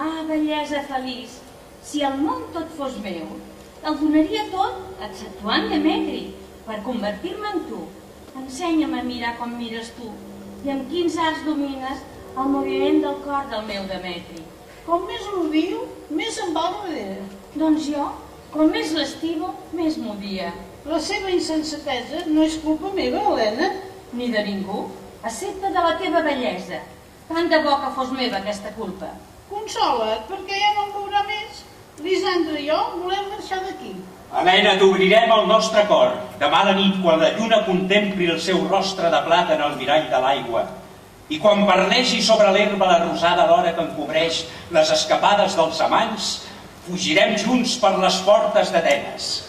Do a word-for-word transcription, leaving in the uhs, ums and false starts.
Ah, bellesa feliç, si el món tot fos meu, el donaria tot, exceptuant Demetri, per convertir-me en tu. Ensenya'm a mirar com mires tu i amb quins arts domines el moviment del cor del meu Demetri. Com més l'odio, més em va darrere. Doncs jo, com més l'estimo, més m'odia. La seva insensatesa no és culpa meva, Helena. Ni de ningú, excepte de la teva bellesa. Tant de bo que fos meva aquesta culpa. Consola't, perquè ja no em veurà més. Lisandre i jo volem marxar d'aquí. Helena, t'obrirem el nostre cor. Demà a la nit, quan la lluna contempli el seu rostre de plata en el mirall de l'aigua, i quan parlegi sobre l'herba la rosada d'hora que encobreix les escapades dels amants, fugirem junts per les portes d'Atenes.